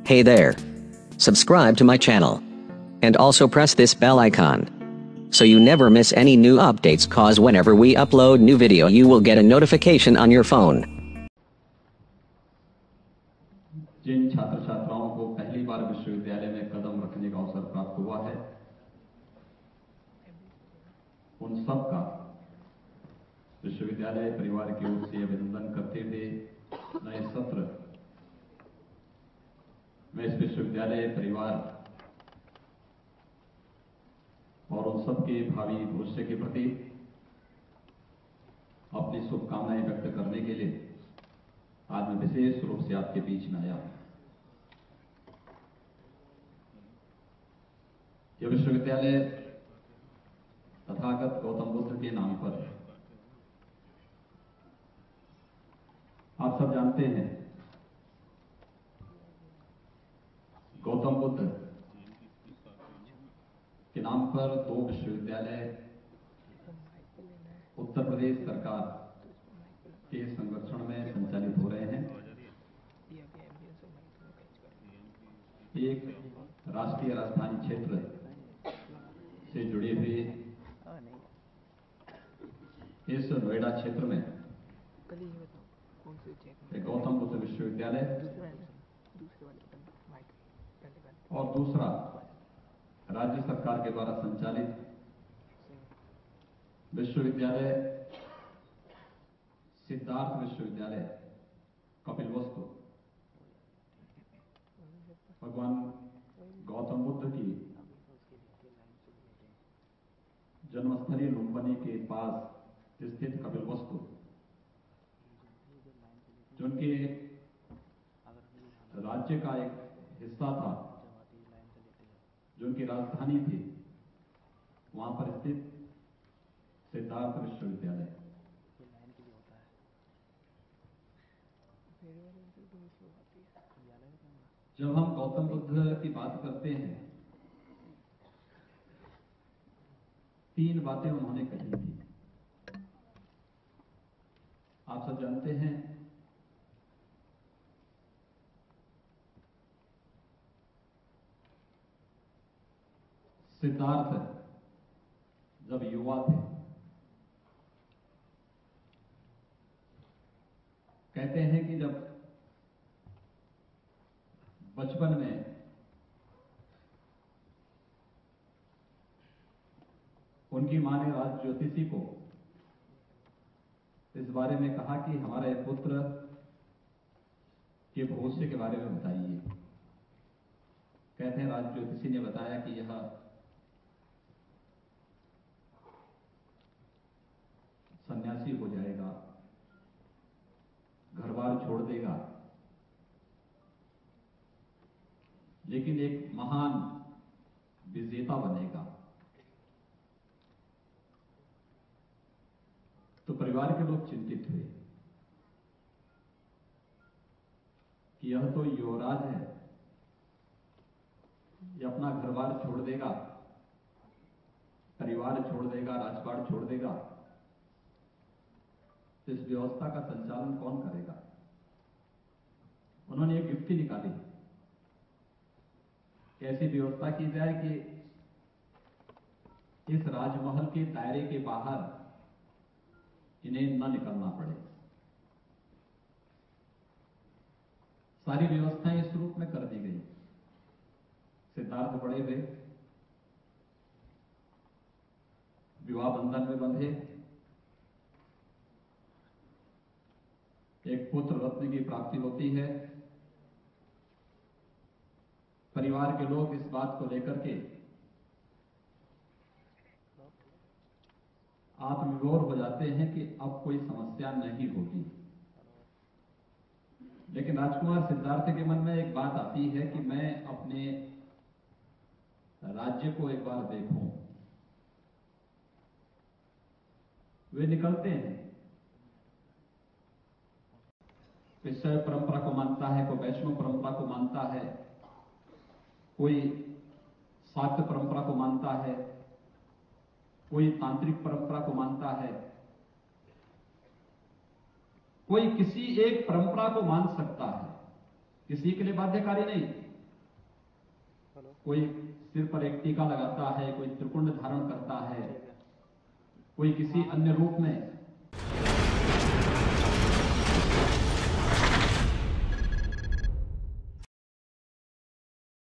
Hey there. Subscribe to my channel. And also press this bell icon. So you never miss any new updates, cause whenever we upload new video you will get a notification on your phone. जिन छात्र छात्राओं को पहली बार विश्वविद्यालय में कदम रखने का अवसर प्राप्त हुआ है, उन सब का विश्वविद्यालय परिवार की ओर से अभिनंदन करते हुए नए सत्र में इस विश्वविद्यालय परिवार और उन सबके भावी भविष्य के प्रति अपनी शुभकामनाएं व्यक्त करने के लिए आज मैं विशेष रूप से आपके बीच में आया हूं। यह विश्वविद्यालय तथागत गौतम बुद्ध के नाम पर है। आप सब जानते हैं, गौतम बुद्ध के नाम पर 2 विश्वविद्यालय उत्तर प्रदेश सरकार के संरक्षण में संचालित हो रहे हैं। एक राष्ट्रीय राजधानी क्षेत्र से जुड़े हुए इस नोएडा क्षेत्र में गौतम बुद्ध विश्वविद्यालय और दूसरा राज्य सरकार के द्वारा संचालित विश्वविद्यालय सिद्धार्थ विश्वविद्यालय कपिलवस्तु भगवान गौतम बुद्ध की जन्मस्थली लुम्बिनी के पास स्थित कपिलवस्तु, जो उनके राज्य का एक हिस्सा था, जो उनकी राजधानी थी, वहां पर स्थित सिद्धार्थ विश्वविद्यालय। जब हम गौतम बुद्ध की बात करते हैं, 3 बातें उन्होंने कही थी। आप सब जानते हैं, सिद्धार्थ जब युवा थे, कहते हैं कि जब बचपन में उनकी मां ने राज ज्योतिषी को इस बारे में कहा कि हमारे पुत्र के भविष्य के बारे में बताइए। कहते हैं राज ज्योतिषी ने बताया कि यह सन्यासी हो जाएगा, घर बार छोड़ देगा, लेकिन एक महान विजेता बनेगा। तो परिवार के लोग चिंतित हुए कि यह तो युवराज है, ये अपना घर बार छोड़ देगा, परिवार छोड़ देगा, राजपाट छोड़ देगा, तो इस व्यवस्था का संचालन कौन करेगा। उन्होंने एक युक्ति निकाली, कैसी व्यवस्था की जाए कि इस राजमहल के दायरे के बाहर इन्हें न निकलना पड़े। सारी व्यवस्थाएं इस रूप में कर दी गई। सिद्धार्थ बड़े हुए, विवाह बंधन में बंधे, एक पुत्र रत्न की प्राप्ति होती है। परिवार के लोग इस बात को लेकर के आत्मविभोर हो जाते हैं कि अब कोई समस्या नहीं होगी। लेकिन राजकुमार सिद्धार्थ के मन में एक बात आती है कि मैं अपने राज्य को एक बार देखूं। वे निकलते हैं। कोई शैव परंपरा को मानता है, कोई वैष्णव परंपरा को मानता है, कोई शाक्त परंपरा को मानता है, कोई तांत्रिक परंपरा को मानता है, कोई किसी एक परंपरा को मान सकता है, किसी के लिए बाध्यकारी नहीं। कोई सिर पर एक टीका लगाता है, कोई त्रिकुंड धारण करता है, कोई किसी अन्य रूप में